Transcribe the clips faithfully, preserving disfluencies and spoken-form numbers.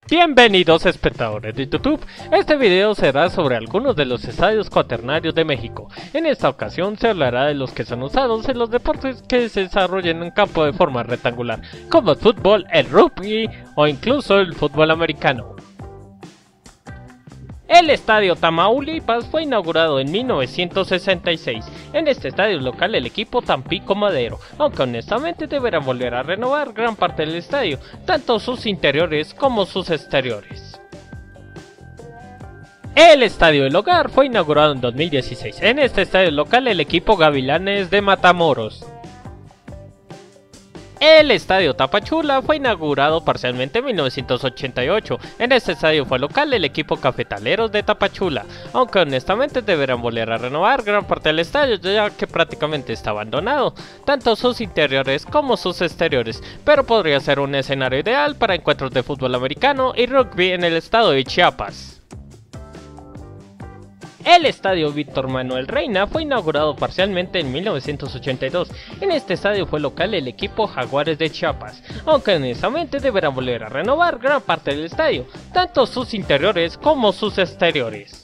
Bienvenidos espectadores de YouTube, este video será sobre algunos de los estadios cuaternarios de México. En esta ocasión se hablará de los que son usados en los deportes que se desarrollan en campo de forma rectangular, como el fútbol, el rugby o incluso el fútbol americano. El estadio Tamaulipas fue inaugurado en mil novecientos sesenta y seis. En este estadio local el equipo Tampico Madero, aunque honestamente deberán volver a renovar gran parte del estadio, tanto sus interiores como sus exteriores. El estadio El Hogar fue inaugurado en dos mil dieciséis. En este estadio local el equipo Gavilanes de Matamoros. El estadio Tapachula fue inaugurado parcialmente en mil novecientos ochenta y ocho. En este estadio fue local el equipo Cafetaleros de Tapachula, aunque honestamente deberán volver a renovar gran parte del estadio ya que prácticamente está abandonado, tanto sus interiores como sus exteriores, pero podría ser un escenario ideal para encuentros de fútbol americano y rugby en el estado de Chiapas. El estadio Víctor Manuel Reina fue inaugurado parcialmente en mil novecientos ochenta y dos. En este estadio fue local el equipo Jaguares de Chiapas, aunque honestamente deberán volver a renovar gran parte del estadio, tanto sus interiores como sus exteriores.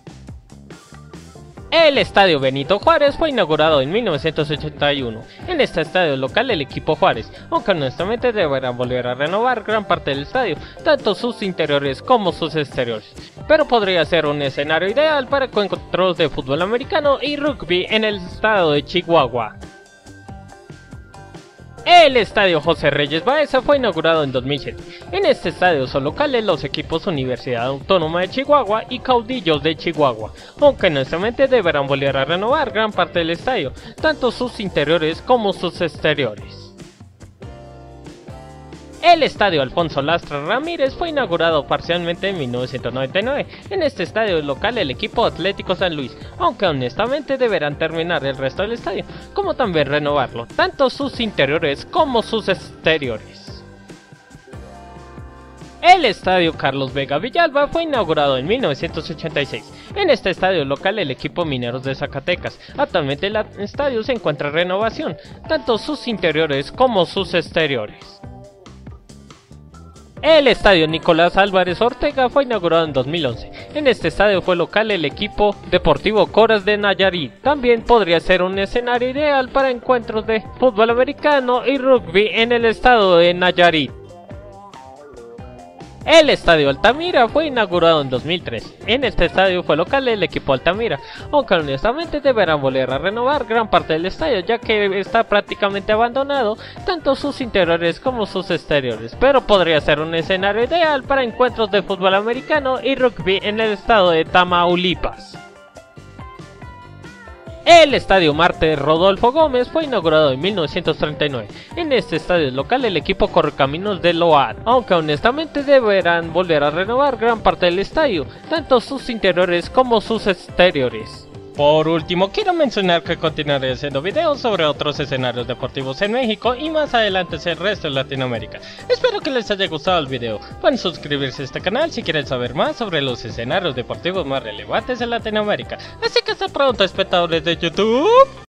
El estadio Benito Juárez fue inaugurado en mil novecientos ochenta y uno. En este estadio local el equipo Juárez, aunque honestamente deberán volver a renovar gran parte del estadio, tanto sus interiores como sus exteriores, pero podría ser un escenario ideal para encuentros de fútbol americano y rugby en el estado de Chihuahua. El estadio José Reyes Baeza fue inaugurado en dos mil siete. En este estadio son locales los equipos Universidad Autónoma de Chihuahua y Caudillos de Chihuahua, aunque honestamente deberán volver a renovar gran parte del estadio, tanto sus interiores como sus exteriores. El estadio Alfonso Lastra Ramírez fue inaugurado parcialmente en mil novecientos noventa y nueve. En este estadio local el equipo Atlético San Luis, aunque honestamente deberán terminar el resto del estadio, como también renovarlo, tanto sus interiores como sus exteriores. El estadio Carlos Vega Villalba fue inaugurado en mil novecientos ochenta y seis. En este estadio local el equipo Mineros de Zacatecas. Actualmente el estadio se encuentra en renovación, tanto sus interiores como sus exteriores. El estadio Nicolás Álvarez Ortega fue inaugurado en dos mil once. En este estadio fue local el equipo Deportivo Coras de Nayarit. También podría ser un escenario ideal para encuentros de fútbol americano y rugby en el estado de Nayarit. El estadio Altamira fue inaugurado en dos mil tres. En este estadio fue local el equipo Altamira, aunque honestamente deberán volver a renovar gran parte del estadio ya que está prácticamente abandonado, tanto sus interiores como sus exteriores, pero podría ser un escenario ideal para encuentros de fútbol americano y rugby en el estado de Tamaulipas. El estadio Marte Rodolfo Gómez fue inaugurado en mil novecientos treinta y nueve. En este estadio local el equipo Correcaminos de Load, aunque honestamente deberán volver a renovar gran parte del estadio, tanto sus interiores como sus exteriores. Por último, quiero mencionar que continuaré haciendo videos sobre otros escenarios deportivos en México y más adelante el resto de Latinoamérica. Espero que les haya gustado el video. Pueden suscribirse a este canal si quieren saber más sobre los escenarios deportivos más relevantes en Latinoamérica. Así que hasta pronto, espectadores de YouTube.